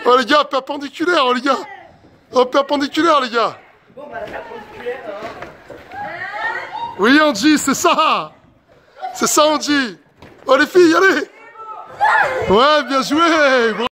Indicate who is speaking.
Speaker 1: Oh les gars, perpendiculaire, oh les gars. Oh, perpendiculaire, les gars.
Speaker 2: Bon, bah la perpendiculaire,
Speaker 1: Oui, Angie, c'est ça. C'est ça, Angie. Oh les filles, allez. Ouais, bien joué.